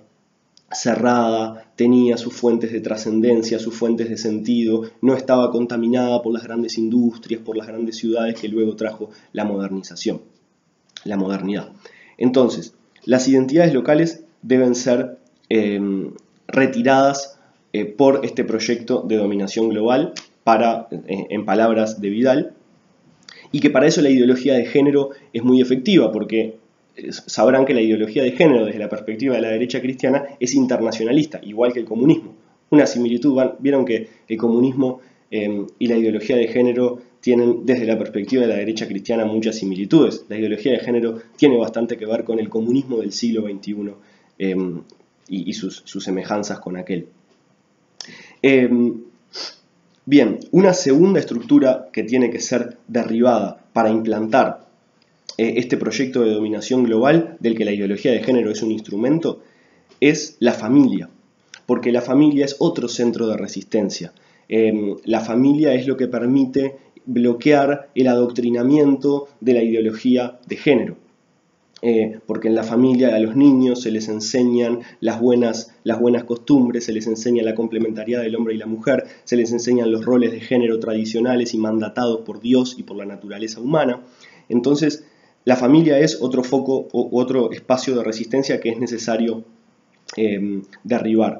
cerrada, tenía sus fuentes de trascendencia, sus fuentes de sentido, no estaba contaminada por las grandes industrias, por las grandes ciudades que luego trajo la modernización, la modernidad. Entonces, las identidades locales deben ser eh, retiradas eh, por este proyecto de dominación global, para, eh, en palabras de Vidal, y que para eso la ideología de género es muy efectiva, porque sabrán que la ideología de género desde la perspectiva de la derecha cristiana es internacionalista, igual que el comunismo. Una similitud, vieron que el comunismo eh, y la ideología de género tienen desde la perspectiva de la derecha cristiana muchas similitudes. La ideología de género tiene bastante que ver con el comunismo del siglo veintiuno eh, y, y sus, sus semejanzas con aquel. Eh, bien, una segunda estructura que tiene que ser derribada para implantar este proyecto de dominación global del que la ideología de género es un instrumento, es la familia, porque la familia es otro centro de resistencia. Eh, la familia es lo que permite bloquear el adoctrinamiento de la ideología de género, eh, porque en la familia a los niños se les enseñan las buenas, las buenas costumbres, se les enseña la complementariedad del hombre y la mujer, se les enseñan los roles de género tradicionales y mandatados por Dios y por la naturaleza humana. Entonces, la familia es otro foco o otro espacio de resistencia que es necesario eh, derribar.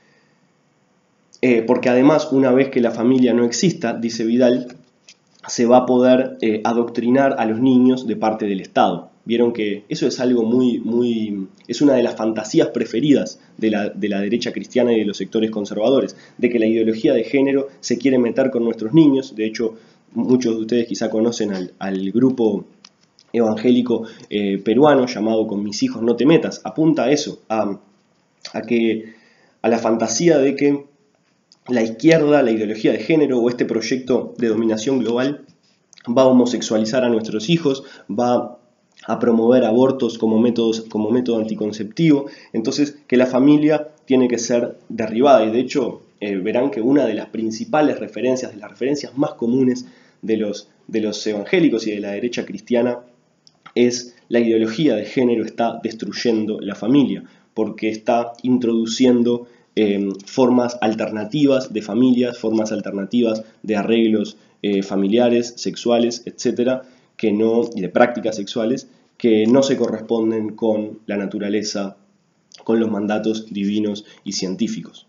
Eh, porque además, una vez que la familia no exista, dice Vidal, se va a poder eh, adoctrinar a los niños de parte del Estado. Vieron que eso es algo muy, muy, es una de las fantasías preferidas de la, de la derecha cristiana y de los sectores conservadores, de que la ideología de género se quiere meter con nuestros niños. De hecho, muchos de ustedes quizá conocen al, al grupo evangélico eh, peruano llamado Con mis hijos no te metas. Apunta a eso, a, a, que, a la fantasía de que la izquierda, la ideología de género o este proyecto de dominación global va a homosexualizar a nuestros hijos, va a promover abortos como, métodos, como método anticonceptivo. Entonces, que la familia tiene que ser derribada. Y de hecho, eh, verán que una de las principales referencias, de las referencias más comunes de los, de los evangélicos y de la derecha cristiana, es la ideología de género está destruyendo la familia, porque está introduciendo eh, formas alternativas de familias, formas alternativas de arreglos eh, familiares, sexuales, etcétera, que no, y de prácticas sexuales, que no se corresponden con la naturaleza, con los mandatos divinos y científicos.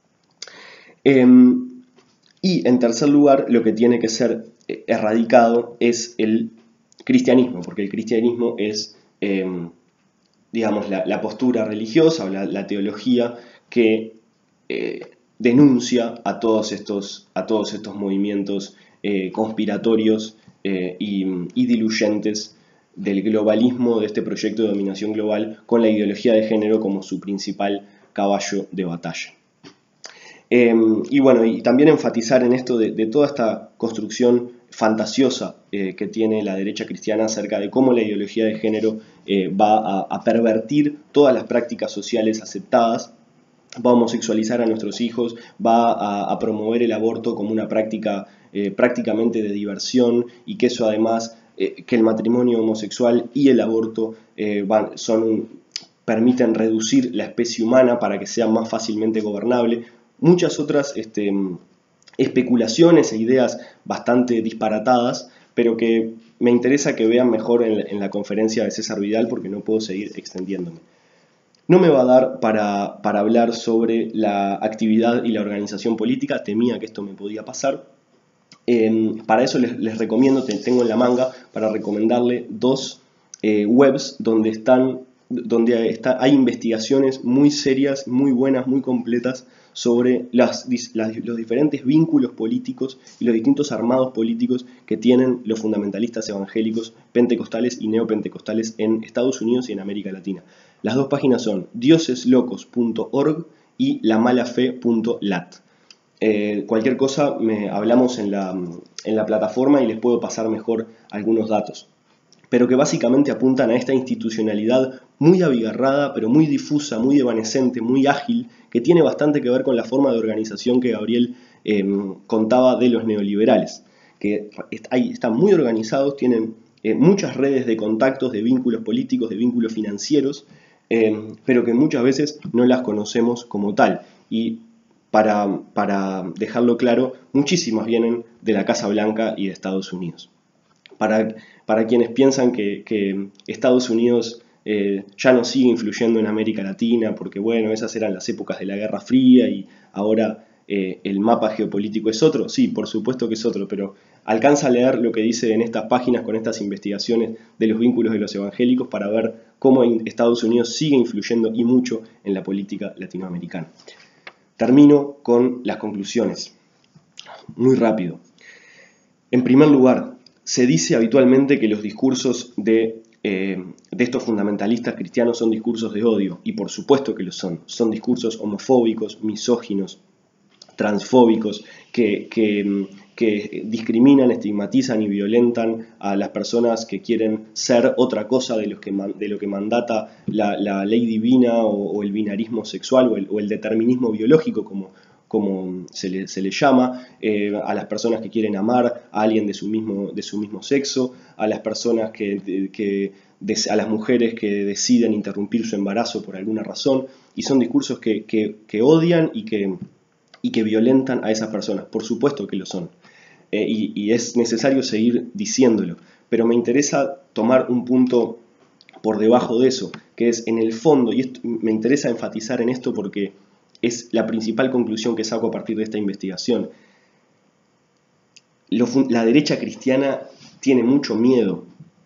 Eh, y en tercer lugar, lo que tiene que ser erradicado es el cristianismo, porque el cristianismo es, eh, digamos, la, la postura religiosa o la, la teología que eh, denuncia a todos estos, a todos estos movimientos eh, conspiratorios eh, y, y diluyentes del globalismo, de este proyecto de dominación global, con la ideología de género como su principal caballo de batalla. Eh, y bueno, y también enfatizar en esto de, de toda esta construcción fantasiosa eh, que tiene la derecha cristiana acerca de cómo la ideología de género eh, va a, a pervertir todas las prácticas sociales aceptadas, va a homosexualizar a nuestros hijos, va a, a promover el aborto como una práctica eh, prácticamente de diversión, y que eso además, eh, que el matrimonio homosexual y el aborto eh, van, son, permiten reducir la especie humana para que sea más fácilmente gobernable. Muchas otras este, especulaciones e ideas bastante disparatadas, pero que me interesa que vean mejor en, en la conferencia de César Vidal, porque no puedo seguir extendiéndome. No me va a dar para, para hablar sobre la actividad y la organización política, temía que esto me podía pasar. Eh, para eso les, les recomiendo, tengo en la manga para recomendarle dos eh, webs donde, están, donde está, hay investigaciones muy serias, muy buenas, muy completas sobre las, las, los diferentes vínculos políticos y los distintos armados políticos que tienen los fundamentalistas evangélicos, pentecostales y neopentecostales en Estados Unidos y en América Latina. Las dos páginas son dioseslocos punto org y lamalafe punto lat. Eh, cualquier cosa me hablamos en la, en la plataforma y les puedo pasar mejor algunos datos, pero que básicamente apuntan a esta institucionalidad muy abigarrada, pero muy difusa, muy evanescente, muy ágil, que tiene bastante que ver con la forma de organización que Gabriel eh, contaba de los neoliberales, que ahí están muy organizados, tienen eh, muchas redes de contactos, de vínculos políticos, de vínculos financieros, eh, pero que muchas veces no las conocemos como tal. Y para, para dejarlo claro, muchísimas vienen de la Casa Blanca y de Estados Unidos. Para, para quienes piensan que, que Estados Unidos eh, ya no sigue influyendo en América Latina, porque bueno, esas eran las épocas de la Guerra Fría y ahora eh, el mapa geopolítico es otro, sí, por supuesto que es otro, pero alcanza a leer lo que dice en estas páginas con estas investigaciones de los vínculos de los evangélicos para ver cómo Estados Unidos sigue influyendo y mucho en la política latinoamericana. Termino con las conclusiones, muy rápido. En primer lugar, se dice habitualmente que los discursos de, eh, de estos fundamentalistas cristianos son discursos de odio, y por supuesto que lo son. Son discursos homofóbicos, misóginos, transfóbicos, que, que, que discriminan, estigmatizan y violentan a las personas que quieren ser otra cosa de, los que, de lo que mandata la, la ley divina o, o el binarismo sexual o el, o el determinismo biológico, como como se le, se le llama, eh, a las personas que quieren amar a alguien de su mismo, de su mismo sexo, a las personas que, que a las mujeres que deciden interrumpir su embarazo por alguna razón, y son discursos que, que, que odian y que, y que violentan a esas personas. Por supuesto que lo son, eh, y, y es necesario seguir diciéndolo, pero me interesa tomar un punto por debajo de eso, que es en el fondo, y esto, me interesa enfatizar en esto porque es la principal conclusión que saco a partir de esta investigación. Lo, la derecha cristiana tiene mucho miedo.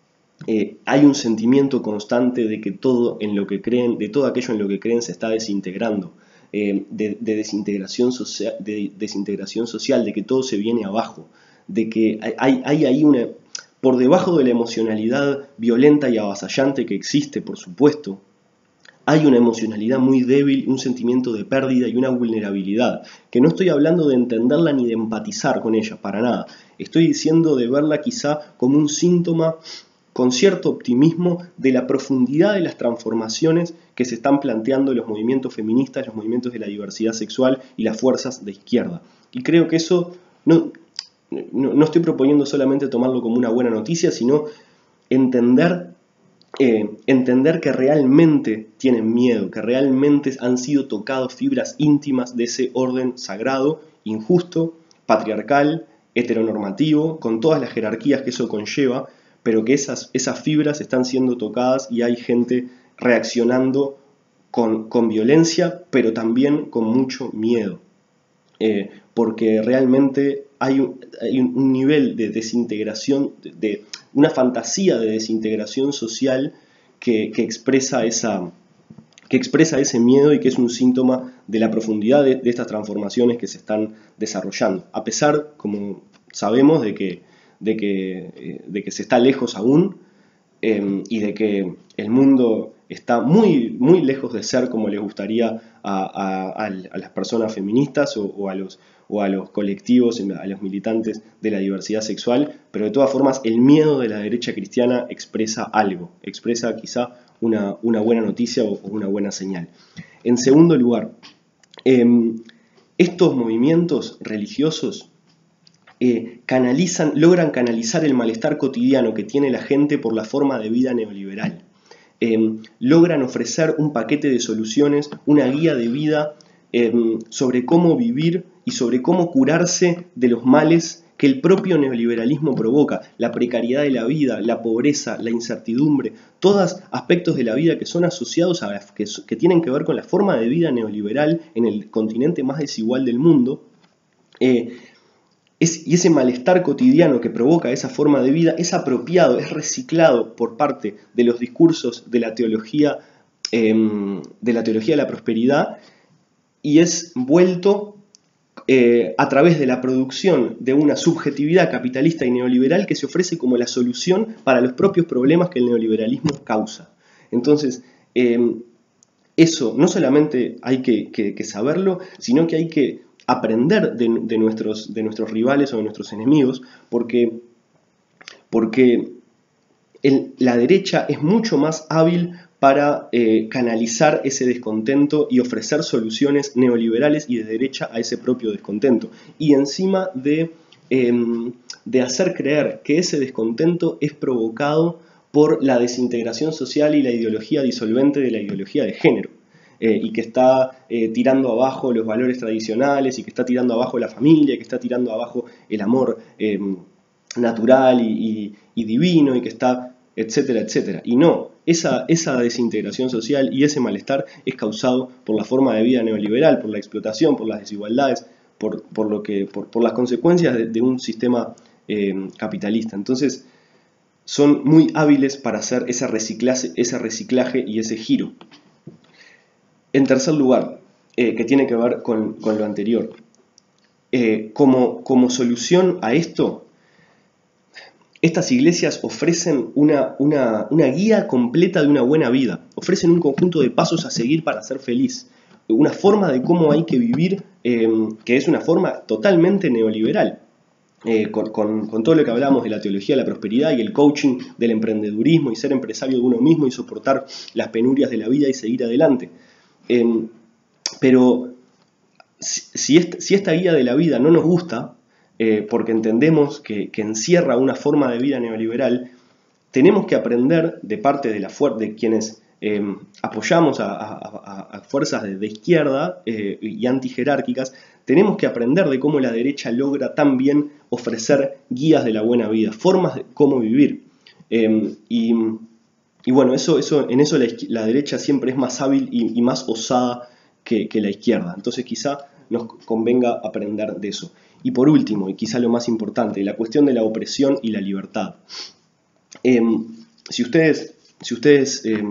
Eh, hay un sentimiento constante de que todo en lo que creen, de todo aquello en lo que creen se está desintegrando, eh, de, de, desintegración social, de desintegración social, de que todo se viene abajo, de que hay, hay ahí una, por debajo de la emocionalidad violenta y avasallante que existe, por supuesto, hay una emocionalidad muy débil, un sentimiento de pérdida y una vulnerabilidad, que no estoy hablando de entenderla ni de empatizar con ella, para nada. Estoy diciendo de verla quizá como un síntoma con cierto optimismo de la profundidad de las transformaciones que se están planteando los movimientos feministas, los movimientos de la diversidad sexual y las fuerzas de izquierda. Y creo que eso, no, no, no estoy proponiendo solamente tomarlo como una buena noticia, sino entender... Eh, entender que realmente tienen miedo, que realmente han sido tocados fibras íntimas de ese orden sagrado, injusto, patriarcal, heteronormativo, con todas las jerarquías que eso conlleva, pero que esas, esas fibras están siendo tocadas y hay gente reaccionando con, con violencia, pero también con mucho miedo, eh, porque realmente hay un, hay un nivel de desintegración, de, de una fantasía de desintegración social que, que, expresa esa, que expresa ese miedo y que es un síntoma de la profundidad de, de estas transformaciones que se están desarrollando. A pesar, como sabemos, de que, de que, de que se está lejos aún eh, y de que el mundo está muy, muy lejos de ser como les gustaría a, a, a, a las personas feministas o, o a los o a los colectivos, a los militantes de la diversidad sexual, pero de todas formas el miedo de la derecha cristiana expresa algo, expresa quizá una, una buena noticia o una buena señal. En segundo lugar, eh, estos movimientos religiosos eh, canalizan, logran canalizar el malestar cotidiano que tiene la gente por la forma de vida neoliberal. Eh, logran ofrecer un paquete de soluciones, una guía de vida eh, sobre cómo vivir y sobre cómo curarse de los males que el propio neoliberalismo provoca, la precariedad de la vida, la pobreza, la incertidumbre, todos aspectos de la vida que son asociados a que, que tienen que ver con la forma de vida neoliberal en el continente más desigual del mundo. Eh, es, y ese malestar cotidiano que provoca esa forma de vida es apropiado, es reciclado por parte de los discursos de la teología, eh, de la teología de la prosperidad y es vuelto Eh, a través de la producción de una subjetividad capitalista y neoliberal que se ofrece como la solución para los propios problemas que el neoliberalismo causa. Entonces, eh, eso no solamente hay que, que, que saberlo, sino que hay que aprender de, de, nuestros, de nuestros rivales o de nuestros enemigos, porque, porque el, la derecha es mucho más hábil para eh, canalizar ese descontento y ofrecer soluciones neoliberales y de derecha a ese propio descontento. Y encima de, eh, de hacer creer que ese descontento es provocado por la desintegración social y la ideología disolvente de la ideología de género. Eh, y que está eh, tirando abajo los valores tradicionales y que está tirando abajo la familia, y que está tirando abajo el amor eh, natural y, y, y divino, y que está etcétera, etcétera. Y no, esa, esa desintegración social y ese malestar es causado por la forma de vida neoliberal, por la explotación, por las desigualdades, por, por, lo que, por, por las consecuencias de, de un sistema eh, capitalista. Entonces, son muy hábiles para hacer ese reciclaje, ese reciclaje y ese giro. En tercer lugar, eh, que tiene que ver con, con lo anterior, eh, como, como solución a esto, estas iglesias ofrecen una, una, una guía completa de una buena vida, ofrecen un conjunto de pasos a seguir para ser feliz, una forma de cómo hay que vivir, eh, que es una forma totalmente neoliberal, eh, con, con, con todo lo que hablamos de la teología de la prosperidad y el coaching del emprendedurismo y ser empresario de uno mismo y soportar las penurias de la vida y seguir adelante. Eh, pero si, si, esta, si esta guía de la vida no nos gusta, Eh, porque entendemos que, que encierra una forma de vida neoliberal, tenemos que aprender de parte de, la de quienes eh, apoyamos a, a, a fuerzas de, de izquierda eh, y antijerárquicas, tenemos que aprender de cómo la derecha logra también ofrecer guías de la buena vida, formas de cómo vivir. Eh, y, y bueno, eso, eso, en eso la, la derecha siempre es más hábil y, y más osada que, que la izquierda. Entonces quizá nos convenga aprender de eso. Y por último, y quizá lo más importante, la cuestión de la opresión y la libertad. Eh, si ustedes, si ustedes eh,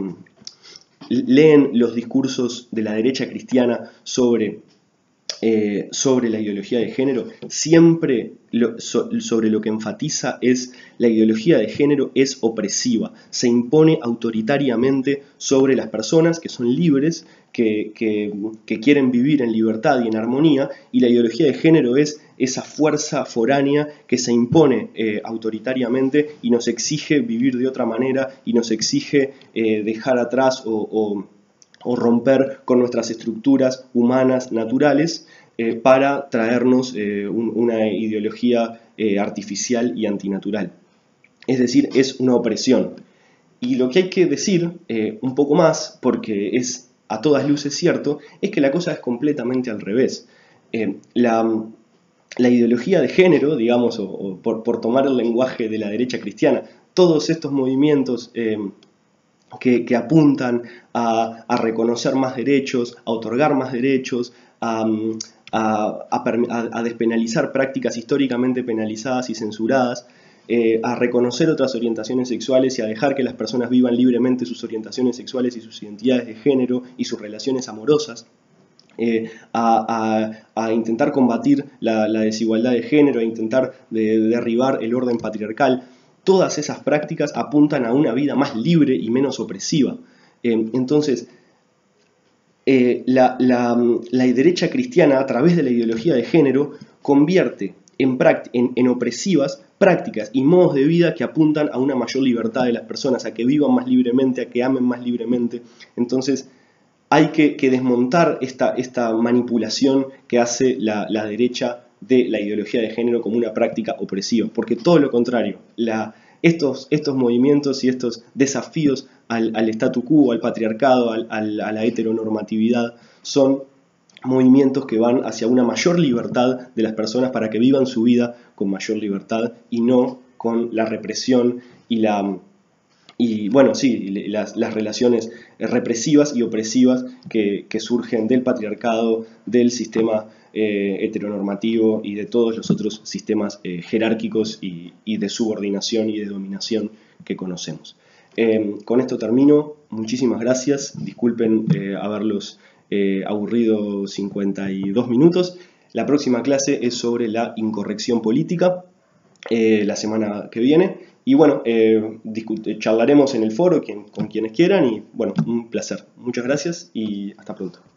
leen los discursos de la derecha cristiana sobre, eh, sobre la ideología de género, siempre lo, so, sobre lo que enfatiza es la ideología de género es opresiva, se impone autoritariamente sobre las personas que son libres, que, que, que quieren vivir en libertad y en armonía, y la ideología de género es esa fuerza foránea que se impone eh, autoritariamente y nos exige vivir de otra manera y nos exige eh, dejar atrás o, o, o romper con nuestras estructuras humanas naturales eh, para traernos eh, un, una ideología eh, artificial y antinatural. Es decir, es una opresión. Y lo que hay que decir eh, un poco más, porque es a todas luces cierto, es que la cosa es completamente al revés. Eh, la, la ideología de género, digamos, o, o por, por tomar el lenguaje de la derecha cristiana, todos estos movimientos eh, que, que apuntan a, a reconocer más derechos, a otorgar más derechos, a, a, a, a despenalizar prácticas históricamente penalizadas y censuradas, Eh, a reconocer otras orientaciones sexuales y a dejar que las personas vivan libremente sus orientaciones sexuales y sus identidades de género y sus relaciones amorosas, eh, a, a, a intentar combatir la, la desigualdad de género, a intentar de, de derribar el orden patriarcal. Todas esas prácticas apuntan a una vida más libre y menos opresiva. Eh, entonces, eh, la, la, la derecha cristiana, a través de la ideología de género, convierte en, en, en opresivas prácticas y modos de vida que apuntan a una mayor libertad de las personas, a que vivan más libremente, a que amen más libremente. Entonces hay que, que desmontar esta, esta manipulación que hace la, la derecha de la ideología de género como una práctica opresiva, porque todo lo contrario, la, estos, estos movimientos y estos desafíos al, al statu quo, al patriarcado, al, al, a la heteronormatividad, son movimientos que van hacia una mayor libertad de las personas para que vivan su vida con mayor libertad y no con la represión y la y bueno, sí, las, las relaciones represivas y opresivas que, que surgen del patriarcado, del sistema eh, heteronormativo y de todos los otros sistemas eh, jerárquicos y, y de subordinación y de dominación que conocemos. Eh, con esto termino, muchísimas gracias, disculpen eh, haberlos eh, aburrido cincuenta y dos minutos. La próxima clase es sobre la incorrección política, eh, la semana que viene. Y bueno, eh, charlaremos en el foro quien, con quienes quieran y bueno, un placer. Muchas gracias y hasta pronto.